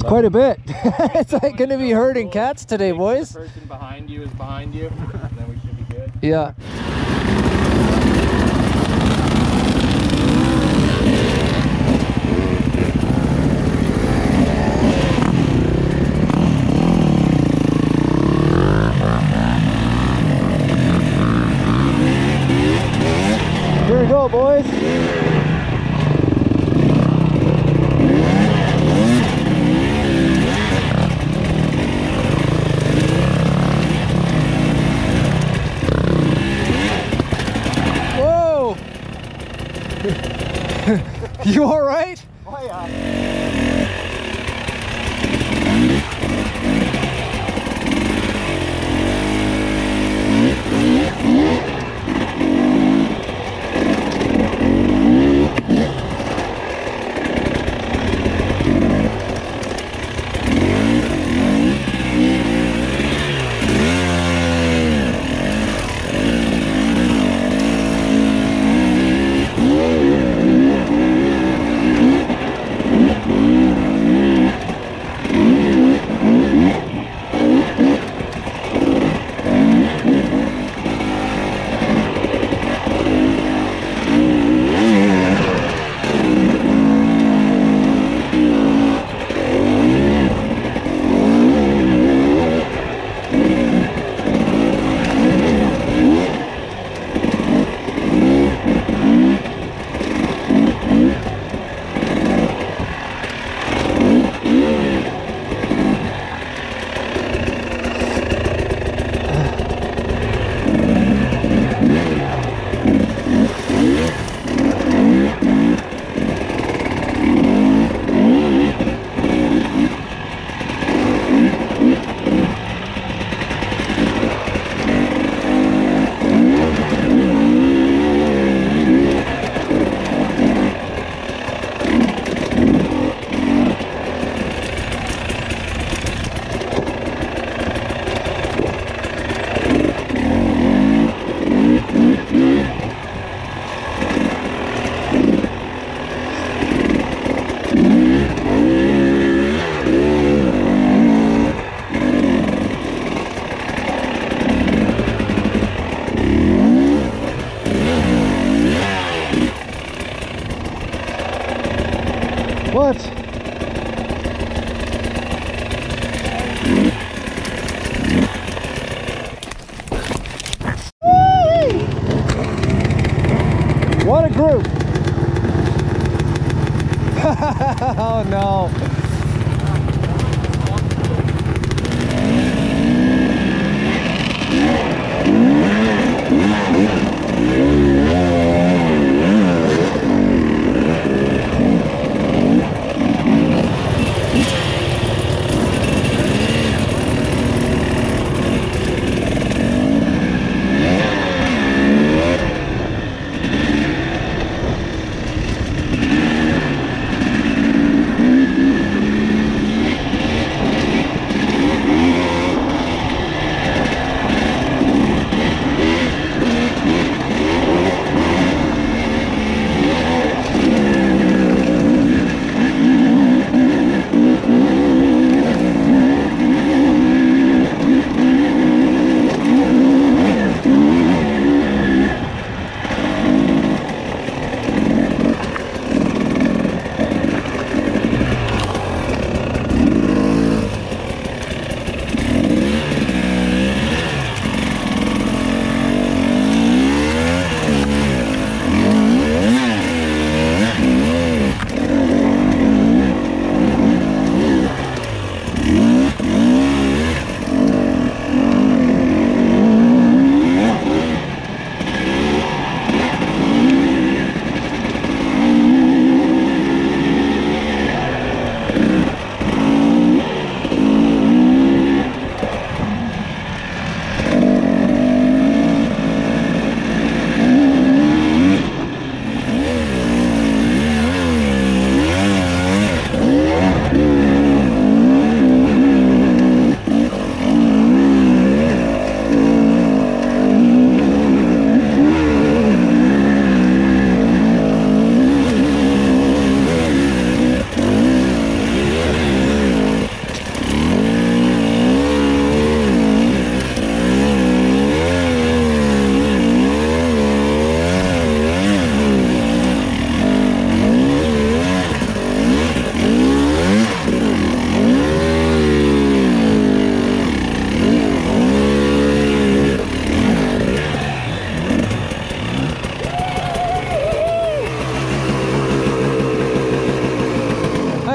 quite a bit. It's like going to be herding cats today, boys. The person behind you is behind you, then we should be good. Yeah. Here we go, boys. Whoa! You all right? Oh yeah. What? What a group! Oh no!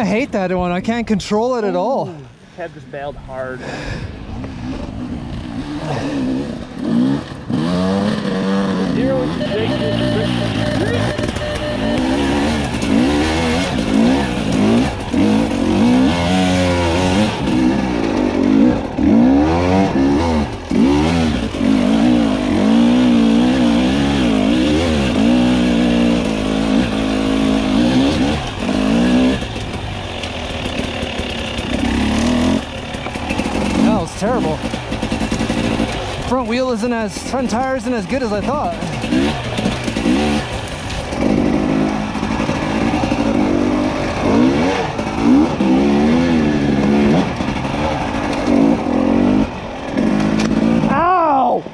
I hate that one. I can't control it at all. Head just bailed hard. Terrible. Front tire isn't as good as I thought. Ow!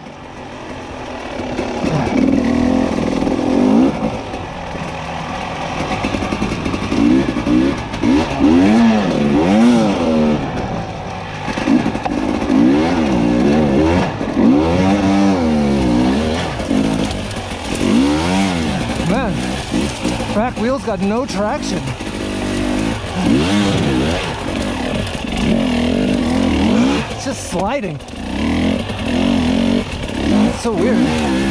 Back wheels got no traction. It's just sliding. It's so weird.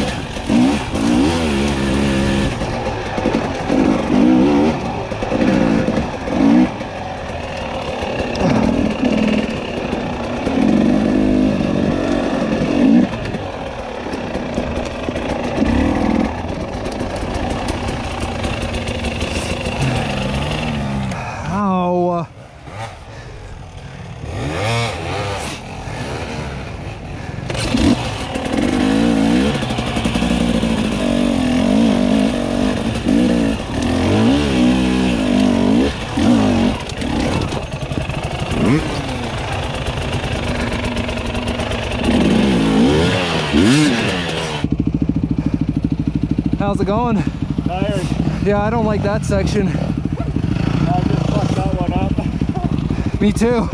How's it going? Tired. Yeah, I don't like that section. I just fucked that one up. Me too.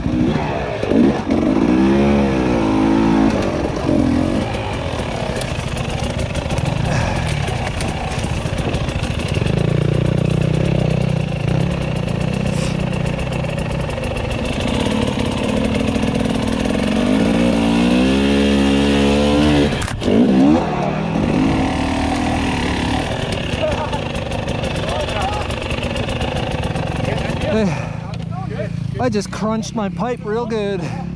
I just crunched my pipe real good.